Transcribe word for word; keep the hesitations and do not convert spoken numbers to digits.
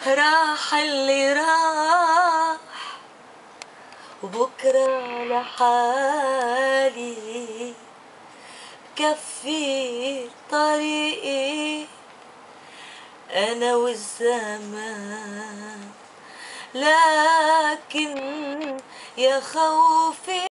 راح اللي راح وبكرة لحالي كفي طريقي أنا والزمان، لكن يا خوفي